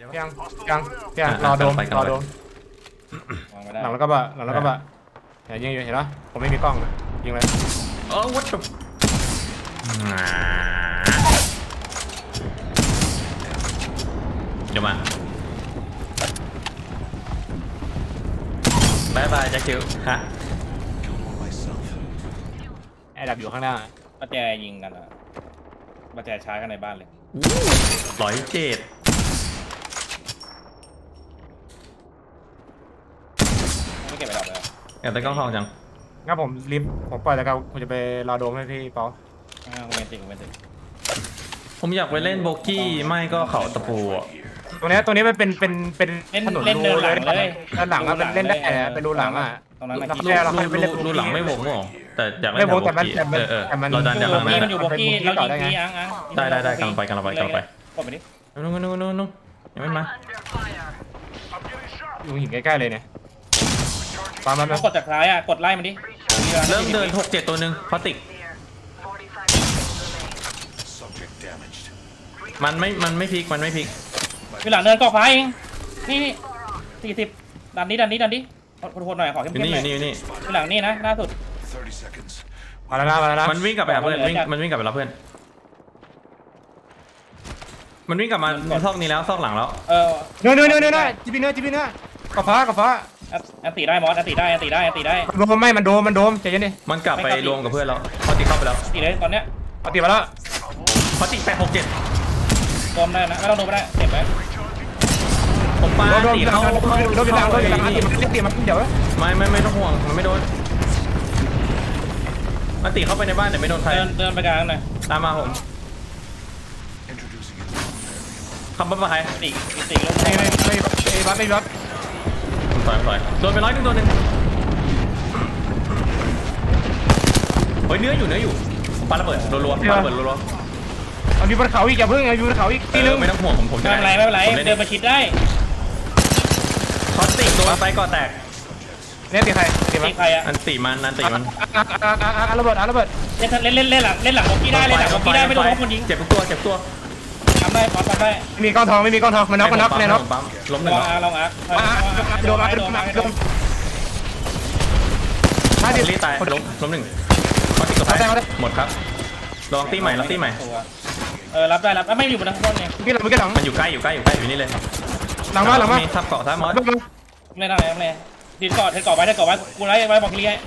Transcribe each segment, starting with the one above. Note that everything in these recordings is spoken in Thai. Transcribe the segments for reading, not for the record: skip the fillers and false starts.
ยังรอโดมหลังแล้วก็บะยิงอยู่เห็นปะผมไม่มีกล้องยิงเลยวัดจบเดี๋ยวมาบายบายแจ็คคิวฮะแอร์ดับอยู่ข้างหน้าประแจยิงกันอะประแจชาร์จกันในบ้านเลย 107 ไม่เก็บไปดับเลยอยากได้กล้องทองจังงั้นผมรีบผมปล่อยแล้วกันผมจะไปรอโดมให้พี่เปาเมนติผมอยากไปเล่นโบกี้ไม่ก็เขาตะปูตรงนี้มันเป็นถนนรูเลยด้านหลังมันเล่นได้เป็นรูหลังตรงนั้นรูหลังไม่วงหรอแต่อยากเล่นโบกี้เราดันจากหลังมันอยู่โบกี้เรายิงได้กำลังไปกดไปดินู่นยังไม่มาอยู่หินใกล้ๆเลยเนี่ยปามันกดจากท้ายกดไล่มันดิเริ่มเดิน6-7ตัวหนึ่งพลาสติกมันไม่พลิกคือหลังเดินกอกฟ้าเองนี่40ดันนี้โหดหน่อยขอเข้มๆหน่อยนี่คือหลังนี่นะล่าสุดมาแล้วมันวิ่งกลับไปหาเพื่อนมันวิ่งกลับไปรับเพื่อนมันวิ่งกลับมาซอกนี้แล้วซอกหลังแล้วเนื้อจีบีเนื้อกับฟ้าอันตีได้มอสอันตีได้มันโดมใจเย็นดิมันกลับไปรวมกับเพื่อนแล้วเขาตีเข้าไปแล้วตีเลยตอนเนี้ยตีมาแล้วเขาตี8-6-7 โดมได้นะไม่ต้องโดมได้เจ็บไหมผมปาตีเข้าโดนตีมันเดี๋ยวไม่ต้องห่วงมันไม่โดนมันตีเข้าไปในบ้านแต่ไม่โดนใครเดินไปกลางหน่อยตามมาผมคำบ้าใครตีลงไม่รับถอยโดนไป100ตัวหนึ่งเฮ้ยเนื้ออยู่ปาระเบิดรัวเอาอยู่บนเขาอีกอย่าเพิ่งเอาอยู่บนเขาอีกทีนึงไม่ต้องห่วงผมไม่เป็นไรเดินมาชิดได้คอสติกตัวไปก่อแตกเนี่ยตีใครอันตีมันระเบิดเล่นหลังโบกี้ได้ไม่โดนคนยิงเจ็บตัวทำได้ไม่มีก้อนทองมันน็อกแน่นอนล้มหนึ่งลองโดนรีตายล้มหนึ่งคอสติกตัวไปหมดครับลองตีใหม่รับรับได้ไม่อยู่บนนั้นต้นเนี่ยมันอยู่ใกล้อยู่นี่เลยหลังมามีทับเกาะท้ายมอสไม่ได้ดินเกาะไว้กูไล่ไว้บอกเลี้ย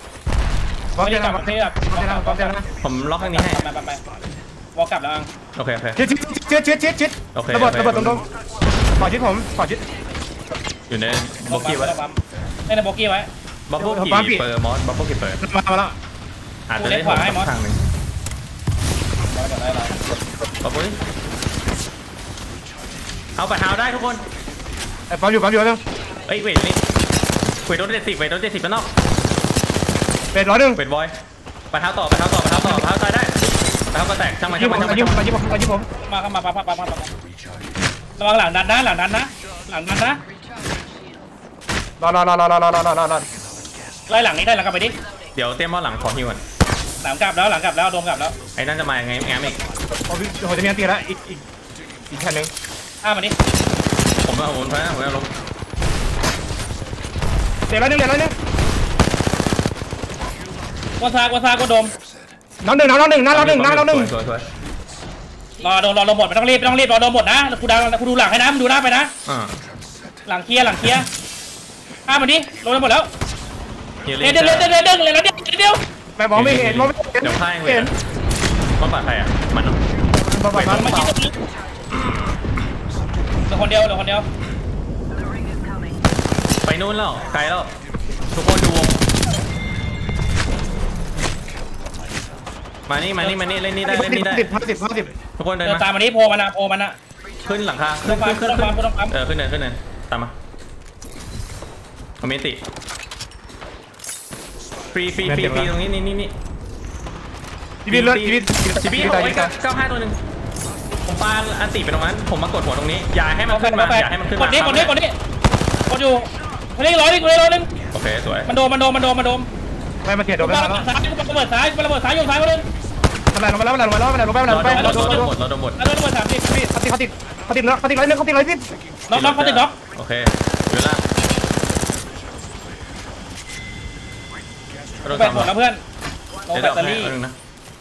ผมล็อกข้างนี้ให้ไปวอลกลับแล้วโอเคชิดระเบิดตรงขอชิดอยู่ในบ็อกกี้ไว้ในบ็อกกี้ไว้บ็อกกี้เปิดมอสบ็อกกี้เปิดมาแล้วอาจจะได้ทางหนึ่งบ็อกกี้เอาไปหาได้ทุกคนปั๊มอยู่นึงเวทโดน70แล้วเนาะเวท100 เวทบอยไปเท้าต่อตายได้แล้วก็แตกช่างมันยิงผมมาระวังหลังดันนะรอไล่หลังนี้ได้หลังกลับไปดิเดี๋ยวเตรียมว่าหลังขอฮิวก่อนหลังกลับแล้วโดมกลับแล้วไอ้นั่นจะมาไงแง้มอีกโอ้จะมีอันตีแล้วอีกแค่นึงมาดิผมเอาลงเดี๋ยวนึงกวนซาโดมน้องหนึ่งรอโดนหมดไม่ต้องรีบรอโดนหมดนะกูดูหลังให้นะมึงดูหน้าไปนะหลังเคลียร์มาดิลงไปหมดแล้วเดี๋ยวไม่มองไม่เห็นเดี๋ยวพ่ายเห็นมันปาดใครมันเหลือคนเดียวไปนู่นแล้วไกลแล้วทุกคนดูวงมานี่เล่นนี่ได้ 50 ทุกคนเดินตามมานี่โพมันอะขึ้นหลังคาขึ้นขึ้นเนินตามมาคอมเมนติฟรีตรงนี้นี่ชีวิต 95ตัวหนึ่งผมปาอันติไปตรงนั้นผมมากดหัวตรงนี้อย่าให้มันขึ้นมากดนี่กดอยู่คนนี้100 โอเคสวยมันโดมไม่มาเถียดโดนซ้ายระเบิดซ้ายโยนซ้ายมาเลยลงไปเราโดนหมดแล้วระเบิด30 เขาติดเขาติดแล้วเขาติดร้อยนึงเขาติดร้อยสิบน็อกเขาติดน็อกโอเคอยู่ล่างแบตหมดแล้วเพื่อนลงเดี๋ยวแบดัตบเตอให้รี่นึงนะ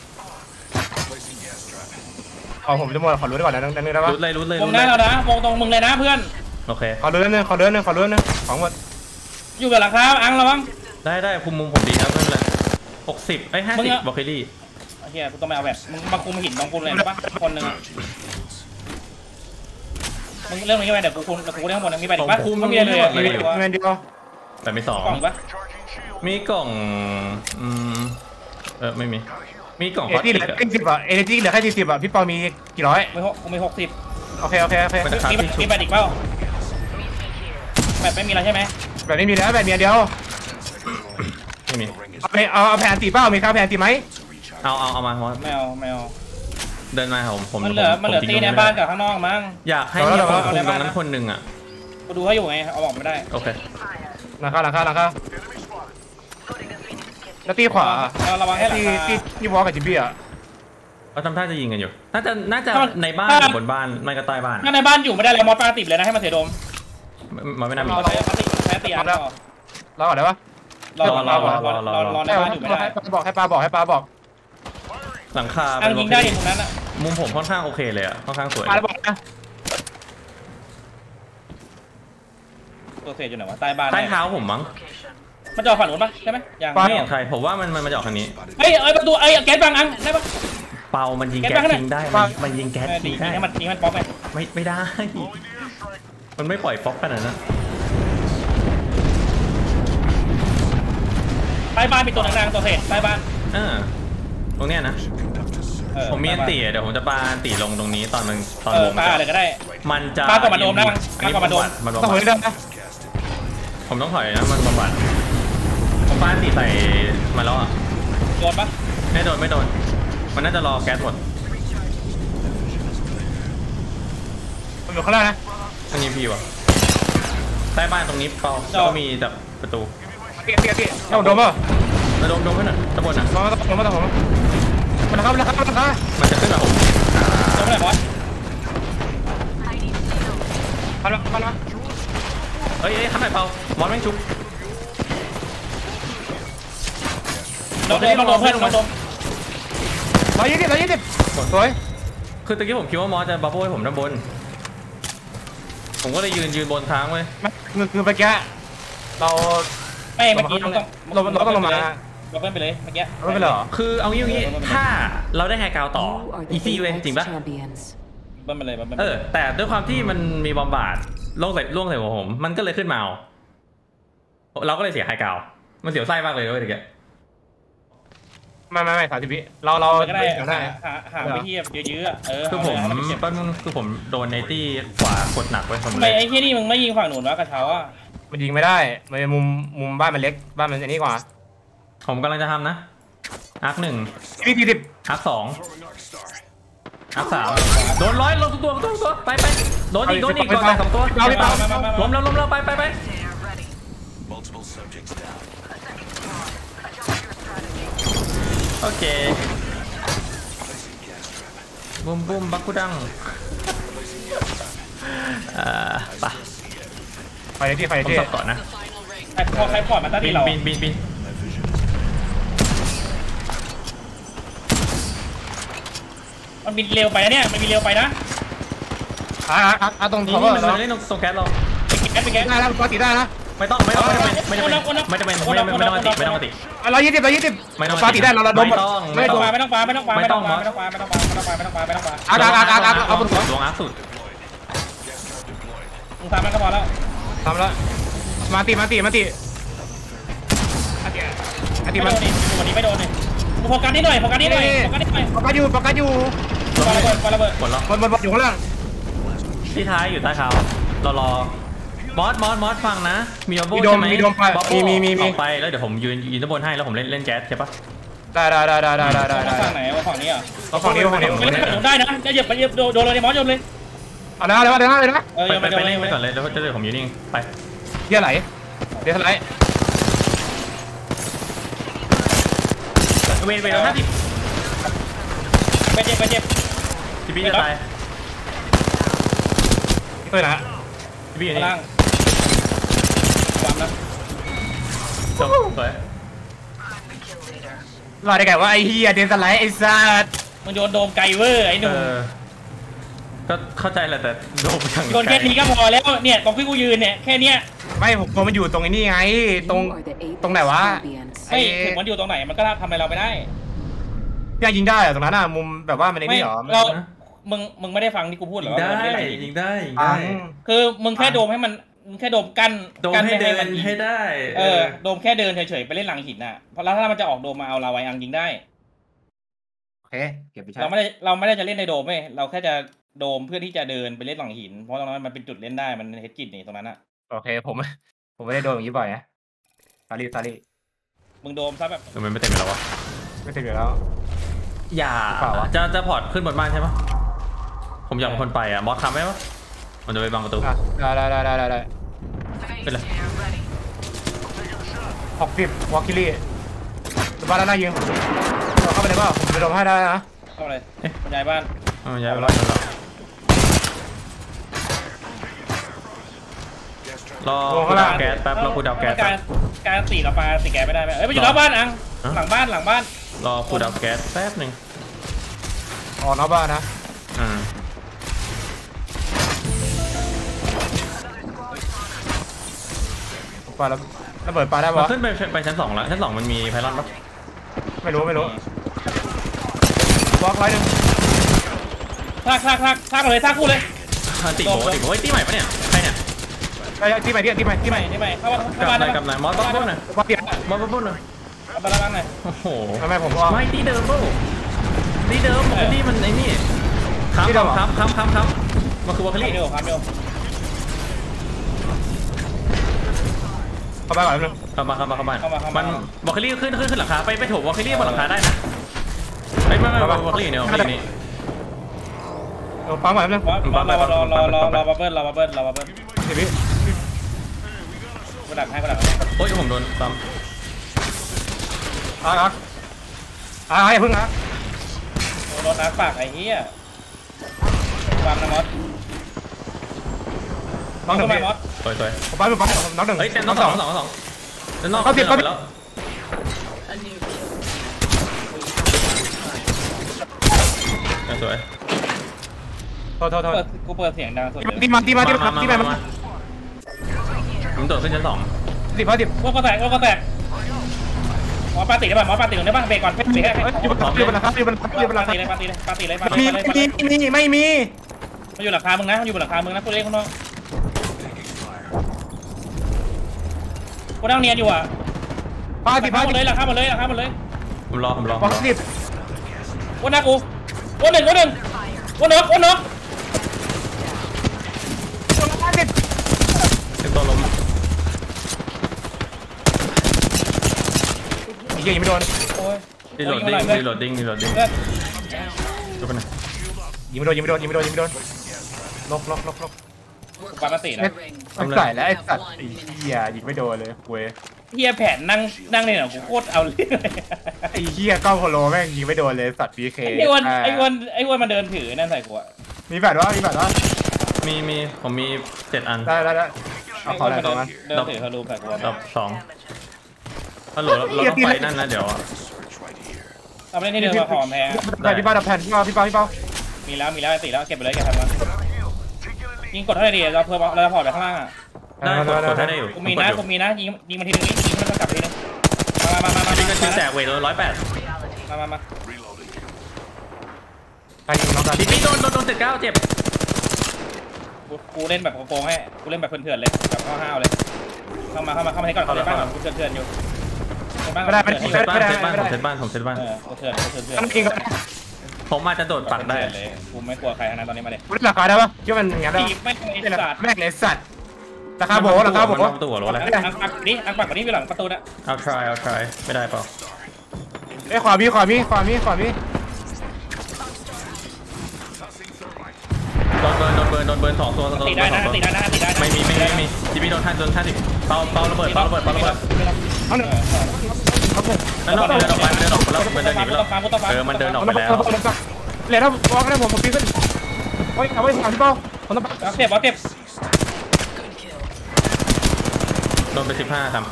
เอาผมจะหมดขอรู้ได้ก่อนนะนึงได้ปะรุดเลยวงหน้าเรานะวงตรงมึงเลยนะเพื่อนโอเคขอรู้นึงขอรู้นึงของหมดอยู่กับหลังคาอังระวังได้คุมมุมผมดีครับเพื่อนเลย6050บล็อกเคลี่โอเคกูต้องไปเอาแบบมึงมาคุมหินตรงกูเลยได้ปะคนหนึ่งมึงเรื่องนี้ไปเดี๋ยวกูคุมกูได้ข้างบนมีไปอีกปะไม่มีเลยเงินเดียวแต่มี2 กล่องปะมีกล่องไม่มีกล่องเอที่เหลือ40อ่ะเอเนจีเหลือแค่40อ่ะพี่ปอมีกี่ร้อยกูมี60 โอเคมีแบตอีกเปล่าแบตไม่มีแล้วใช่ไหมแบบนี้มีแล้วแบบเดียวไม่มีเอาแผนตีเป้ามีข้าวแผนตีไหมเอามาไม่เอาเดินมาผมมันเหลือตีในบ้านกับข้างนอกมั้งอยากให้มีคนคุมตรงนั้นคนหนึ่งอ่ะกูดูให้อยู่ไงเอาออกไม่ได้โอเคหลังคาแล้วตีขวาระวังให้หลังคาที่วอลกับจิบบี้อ่ะเขาทำท่าจะยิงกันอยู่น่าจะในบ้านหรือบนบ้านไม่ก็ใต้บ้านถ้าในบ้านอยู่ไม่ได้เลยมอสปาติดเลยนะให้มันเสียโดมมันไม่น่ามีเราใช้ตีอันต่อรอก่อนได้ปะรอในบ้านอยู่ไม่ได้ให้ปลาบอกหลังคาอังยิงได้ตรงนั้นอ่ะมุมผมค่อนข้างโอเคเลยอ่ะค่อนข้างสวยปลาบอกนะตัวเสียอยู่ไหนวะใต้บ้านใต้เท้าผมมั้งมันจะออกฝั่งนู้นปะใช่ไหมยังไม่เห็นใครผมว่ามันมาจากทางนี้เฮ้ยประตูแก๊สบังอังได้ปะเปามันยิงแก๊สทิ้งได้มันยิงแก๊สทิ้งได้ให้มันป๊อกไปไม่ได้ มันไม่ปล่อยป๊อกขนาดนั้นใต้บ้านมีตัวหนังตัวเศษใต้บ้านตรงเนี้ยนะผมมีอันตีเดี๋ยวผมจะปาอันตีลงตรงนี้ตอนวงปาอะไรก็ได้มันจะปาก่อนมาโดมนะปาก่อนมาโดมต้องหัวได้นะผมต้องถอยนะมันบำบัดผมปาอันตีใส่มาแล้วอ่ะโดนปะไม่โดนมันน่าจะรอแก๊สหมดมันอยู่ข้างล่างนะมันยิงพี่วะใต้บ้านตรงนี้เปาก็มีแบบประตูตีเอาโดมป่ะมาโดมให้หน่อยตะบนอ่ะมาต้องผมมันเข้ามันจะขึ้นมาผมโดนไหนบอสพันมาเอ้ยข้างไหนเปามอนแม่งชุบโดนเพื่อนโดน 120สวยคือตะกี้ผมคิดว่ามอสจะบัฟเฟิลให้ผมด้านบนผมก็เลยยืนบนค้างไว้คือเมื่อกี้เราไม่เมื่อกี้ต้องเราต้องลงมาเราเพิ่มไปเลยเมื่อกี้ไม่เป็นไรหรอคือเอางี้ถ้าเราได้ไฮกราวต่ออีซี่เว้ยจริงปะเพิ่มไปเลยแต่ด้วยความที่มันมีบอมบาร์ดล่วงใส่หัวผมมันก็เลยขึ้นมาเราก็เลยเสียไฮกราวมันเสียวไส้มากเลยด้วยตะกี้ไม่30วิเราก็ได้หาวิธียื้อคือผมโดนไนตี้ขวากดหนักไว้ผมทำเลไมยไอ้ที่นี่มึงไม่ยิงฝั่งหนุนวะกระเช้าอ่ะมันยิงไม่ได้มันมุมบ้านมันเล็กบ้านมันอันนี้กว่าผมกำลังจะทำนะอาร์ค1 40 อาร์ค2อาร์ค3โดน100ลงตัวไปโดนอีกก่อนไป2ตัวล้มแล้วไปโอเคบุ้มบักกุดังไปที่ผมสับก่อนนะใครพอร์ตมาตั้งที่เราบินมันบินเร็วไปนะเนี่ยมันบินเร็วไปนะตรงนี่เขามันเล่นตรงแก๊สเราไปแก๊สได้แล้วปกติได้นะไม่ต้องติ120 ปกติได้เราโดนไม่ต้องปาเอาบนหัวลงอาร์คสุดมึงทำมันก็พอแล้วทำแล้วมาตีวันนี้ไม่โดนเลยโฟกัสนิดหน่อยปากอยู่ระเบิดหมดแล้วมันอยู่ข้างล่างที่ท้ายอยู่ใต้เท้ารอมอสฟังนะมีโดมใช่ไหมมีออกไปแล้วเดี๋ยวผมยืนด้านบนให้แล้วผมเล่นแก๊สใช่ปะได้ฝั่งไหนฝั่งนี้อ่ะฝั่งนี้ได้นะจะเหยียบไปโดนเลยมอสโยนเลยเอาเดี๋ยวนะไปเล่นไปก่อนเลยแล้วจะเดี๋ยวผมยืนนิ่งไปเดี๋ยวไหลเวนแล้ว50 ไปเจ็บที่พี่จะตายตัวนะพี่อยู่ข้างนี่ล่างความนะจบสวยรอได้ไงว่าไอ้เฮียเดนสไลด์ไอ้สัสมึงโยนโดมไกลเวอร์ไอ้หนุ่มก็เข้าใจแหละแต่โดนอย่างโยนแค่นี้ก็พอแล้วเนี่ยตรงที่กูยืนเนี่ยแค่เนี้ยไม่ผมกลัวมันอยู่ตรงไอ้นี่ไงตรงไหนวะไม่ถึงมันอยู่ตรงไหนมันก็ทำอะไรเราไม่ได้ยังยิงได้เหรอตรงนั้นอ่ะมุมแบบว่ามันไอ้ไม่นี่เหรอเรามึงไม่ได้ฟังที่กูพูดเหรอว่ามันไม่ได้หลังหินยิงได้คือมึงแค่โดมให้มันมึงแค่โดมกั้นโดนกั้นให้ไม่เดิให้มัน นยิงให้ได้โดมแค่เดินเฉยๆไปเล่นหลังหินน่ะเพราะแล้วถ้ามันจะออกโดมมาเอาเราไว้อังยิงได้โอเคเก็บไปใช้เราไม่ได้จะเล่นในโดมเว้ยเราแค่จะโดมเพื่อที่จะเดินไปเล่นหลังหินเพราะตรงนั้นมันเป็นจุดเล่นได้มันเฮดกิจนี่ตรงนั้นอ่ะโอเคผมไม่ได้โดนอย่างนี้บ่อยนะซารี่มึงโดมซะแบบมันไม่เต็มแล้ววะไม่เต็มอยู่แล้วอย่าเปล่าวะจะพอร์ตขึ้นบนบ้านใช่ปะผมอยากเป็นคนไปอ่ะมอสทำไหมวะมันจะไปบังประตูอ่ะได้เป็นไร 60วอลคิลี่บ้านด้านหน้ายิงเราเข้าไปได้ป่ะผมจะโดนให้ได้นะเข้าเลยคุณยายบ้านย้ายไปแล้วรอคูดาวแก๊สแป๊บรอคูดาวแก๊สการตีเราปลาตีแกไม่ได้ไหมเอ้ยไปอยู่นอกบ้านอังหลังบ้านรอคูดาวแก๊สแป๊บหนึ่งออกนอกบ้านนะปาแล้วระเบิดปาได้มันปะขึ้นไปชั้น 2แล้วชั้น 2มันมีไพลอนปะไม่รู้บล็อกไว้หนึ่งทากเลยทากคู่เลยติโบเฮ้ยตีใหม่ปะเนี่ยใครเนี่ยไอ้ที่ใหม่เข้าบ้านกับไหนมอสบ้าบ้าหน่อยว่าเปลี่ยนมอสบ้าบ้าหน่อยเข้าบ้านหน่อยโอ้โหไม่ผมว่าไม่ตีเดิมบ้าตีเดิมปกติมันไอ้นี่ค้ำมันคือวอลคลี่ครับเดียวเข้าบ้านก่อนนึงเข้ามามันวอลคลี่ขึ้นหลังคาไปโถวอลคลี่บนหลังคาได้นะไม่วอลคลี่เนี่ยวอลคลี่นี่ปั๊มก่อนนึงรอบับเบิ้ลเดี๋ยวพี่กระดักให้กระดักโอ้ยผมโดนปั๊มอย่าพึ่งนะโดนนักปากไอ้เหี้ยความนะมอสน้องหนึ่งมอสสวยผมปั๊มน้องหนึ่งเฮ้ยน้องสองน้องเขาไปแล้วสวยโทษกูเปิดเสียงดังสุดตีมาผมโดดขึ้นชั้น 2 พวกก็แตกหมอปาติได้ป่ะได้ป่ะเบรกก่อนเบรกแค่อยู่บนหลังคาปาติเลยไม่มีมันอยู่หลังคามึงนะอยู่บนหลังคามึงนะกูเล่นข้างนอกกูนั่งเนียนอยู่อ่ะปาติหลังคาหมดเลยผมรอปาติวนหน้ากูวนหนึ่งวนนกเป็นตัวล้มยิงไม่โดนโอ้ยดีโหลดดิ้งดูกันนะยิงไม่โดนลกปาตินะไม่ใส่แล้วไอ้สัตว์ไอ้เหี้ยยิงไม่โดนเลยเว้ยเฮียแผนนั่งเนี่ยกูโคตรเอาเลยไอ้เหี้ยก้าวโคโลแม่งยิงไม่โดนเลยสัตว์พีเคไอ้วันมันเดินถือนั่นใส่กูอ่ะมีแบบว่ามีผมมี7 อันได้เอาขออะไรตรงนั้นเดินถือทะลุใส่กูดอก2ฮัลโหลเราต้องไปนั่นนะเดี๋ยวเอาไปเล่นที่เดินมาหอมแพ้พี่ป้าดับแผ่นพี่เป้ามีแล้วติแล้วเก็บไปเลยแกทำมายิงกดเท่าไหร่ดีเราเพิ่มเราพอร์ตไปข้างล่างอ่ะได้กดได้อยู่กูมีนะยิงมันทีนึงยิงมันกลับทีนึงมานี่ก็ชิ้นแตกเวท108 มาใครยิงน้องกันพี่โดน79เจ็บกูเล่นแบบโกงให้กูเล่นแบบเถื่อนเลยแบบห้าวเลยเข้ามาให้ก่อนเข้าในบ้านกูเถื่อนอยู่ผมเซตบ้านเถื่อนผมอาจจะโดดปักได้เลยกูไม่กลัวใครทั้งนั้นตอนนี้มาเลยคุณราคาได้ปะคิดว่ามันงั้นได้ไม่ไอ้สัตว์แม่งเลยสัตว์ราคาโบราคาโบประตูหัวรถแล้วอังปักนี้อยู่หลังประตูนะเอา try ไม่ได้เปล่าไอ้ขวามีโดนเบิร์น2 ตัวตีได้นะไม่มีจีบีโดนท่านดิเปาระเบิดเอาหนึ่งแล้วนอกเดินออกไปมันเดินออกไปแล้วมันเดินหนีไปแล้วมันเดินออกไปแล้วเหลือถ้าบล็อกได้ผมปีขึ้นโอ้ยเอาไว้ถามพี่เป้าผมต้องเก็บโดนไป15 30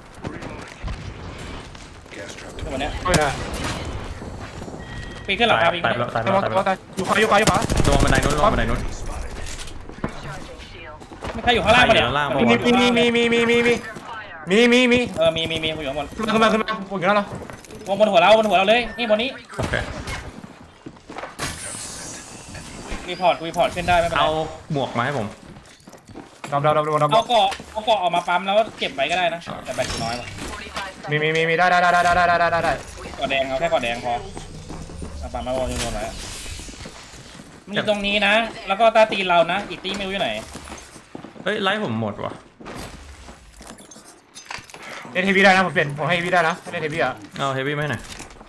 วันเนี้ยไม่ได้ปีนขึ้นหลังคาปีนตายขึ้นแล้วตายไม่แล้วว่าตายแล้วอยู่ขวาอยู่ขวาอยู่ขวาลงบันไดนู้นลงบันไดนู้นไม่ใครอยู่ข้างล่างปะเนี่ยข้างล่างปะมีมีมีมีอยู่ข้างบนขึ้นมาปวดอยู่แล้วเหรอวงบนหัวเราเลยนี่บนนี้โอเครีพอร์ตขึ้นได้ไม่เป็นไรเอาหมวกมาให้ผมดับเอาเกาะออกมาปั๊มแล้วเก็บไว้ก็ได้นะแต่แบตน้อยป่ะมีได้กอดแดงเอาแค่กอดแดงพอเอาปั๊มมาโยนไว้มันอยู่ตรงนี้นะ แล้วก็ตาตีนเรานะอีกตีไม่รู้อยู่ไหนเฮ้ยไลฟ์ผมหมดว่ะเล่นเฮฟวี่ได้นะผมเปลี่ยนผมให้เฮฟวี่ได้นะเล่นเฮฟวี่อ่ะเอาเฮฟวี่ไหมหน่อย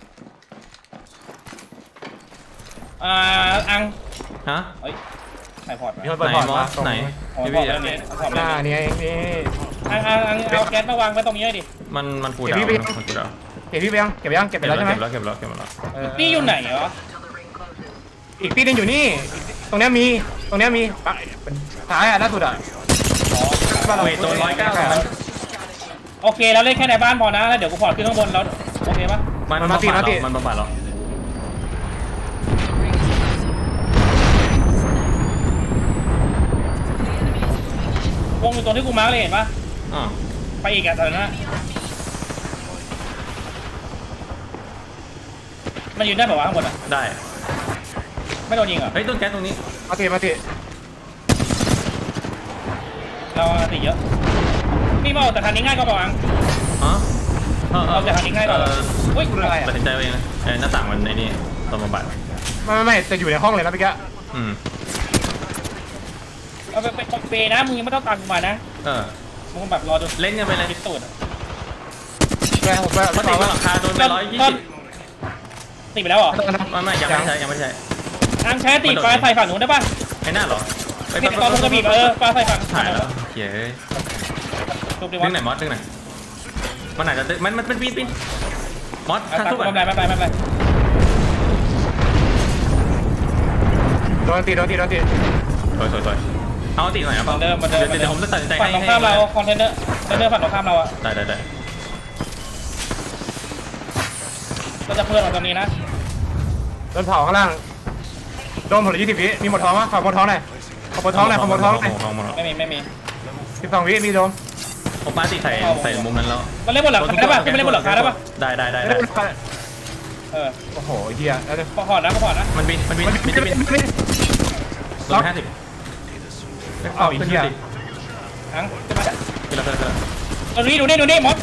อังฮะเฮ้ยใส่พอร์ตมีคนเปิดพอร์ตมาไหนพอเฮฟร์วี่ตนี่พอร์ตหน้านี่นี่อังเอาแก๊สมาวางไว้ตรงนี้เลยดิมันฟูดาวมันฟูดาวเก็บพี่ไปยังเก็บไปแล้วใช่ไหมเก็บแล้วตีอยู่ไหนวะอีกตีนึงอยู่นี่ตรงนี้มีเป็นท้ายอ่ะล่าสุดอ่ะเวทโดน109 โอเคแล้วเล่นแค่ในบ้านพอนะแล้วเดี๋ยวกูพอร์ตขึ้นข้างบนแล้วโอเคปะมันบำบัดเราวงอยู่ตรงที่กูมาร์กเลยเห็นปะอ๋อไปอีกอะตอนนั้นมันยืนได้แบบว่าข้างบนอะได้ไม่โดนยิงเหรอเฮ้ยต้นแก๊สตรงนี้มาติเราตีเยอะมีเมาแต่ทางนี้ง่ายกว่าเปล่าอังอ๋อเอาแต่ทางนี้ง่ายกว่าอุ้ยพูดอะไรอ่ะตัดสินใจเองนะหน้าต่างมันในนี่ตัวบำบัดไม่จะอยู่ในห้องเลยนะพี่แกเอาไปเปนะมึงยังไม่ต้องตามกูมานะมึงแบบรอจนเล่นกันไปเลยพิสูจน์ผมไปเพราะติดบนหลังคาโดนไป120 ติดไปแล้วเหรอไม่ยังไม่ใช่อังแช้ติดปลาใส่ฝั่งนู้นได้ปะไอ้หน้าเหรอติดตอนมึงกระบี่ปลาใส่ฝั่งถ่ายแล้วเย้ยจุบดิดึวะงไหนมอสดึงไหนมันอาจจะมันเป็นปีนมอสตาทุกไม่เป็นไรโดนตีสวยเอาติหน่อยนะเดิมเดี๋ยวผมจะตัดสินใจให้ฝั่งตรงข้ามเราคอนเทนเนอร์ฝั่งตรงข้ามเราอะได้เราจะเพื่อนเราตรงนี้นะโดนเผาข้างล่างโดนผล20 วิมีหมดท้องมั้ยขอหมดท้องหน่อยขอหมดท้องหน่อยไม่มี 12 วิมีโดนผมปาติใส่มุมนั้นแล้วมันเล่นบนหลังคาได้ปะไม่เล่นบนหลังคาได้ปะได้โอ้โหเฮียแล้วพอร์ตนะมันบินลง50 เอาอีกเฮียอังขึ้นมาขึ้นแล้วดูนี่มอส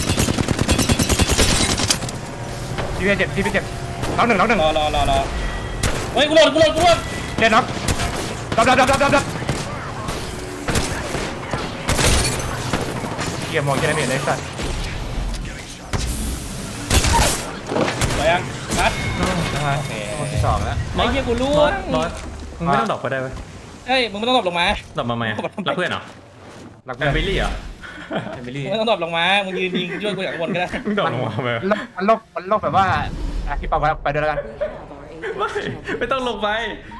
ทีพีเจ็บน้องหนึ่งรอเฮ้ยกูโหลดเล่นน็อกดับเฮียมองแค่ไหนเลยสัตว์สวยยังนัดโอเคที่2แล้วไอ้เหี้ยกูรู้มอสมึงไม่ต้องดรอปก็ได้ไหมเฮ้ยมึงไม่ต้องตบลงมาดรอปมาไหมรักเพื่อนเหรอรักแอมบิลลี่เหรอบิลลี่มึงไม่ต้องตบลงมามึงยืนยิงช่วยกูจากบนก็ได้มึงดรอปลงมาไหมมันโลกแบบว่าพี่เปาไปเดินแล้วกันไม่ต้องลงไป